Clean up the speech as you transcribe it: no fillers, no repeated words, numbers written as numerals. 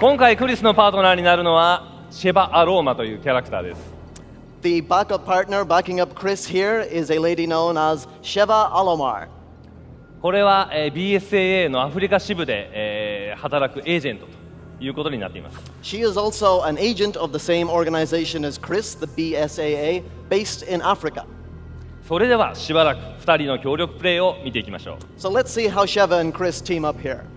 今回クリスのパートナーになるのはシェバ・アローマというキャラクターです。 The backup partner backing up Chris here is a lady known as Sheva Alomar. これは、BSAA のアフリカ支部で、働くエージェントということになっています。 She is also an agent of the same organization as Chris, the BSAA, based in Africa. それではしばらく2人の協力プレーを見ていきましょう。 So let's see how Sheva and Chris team up here.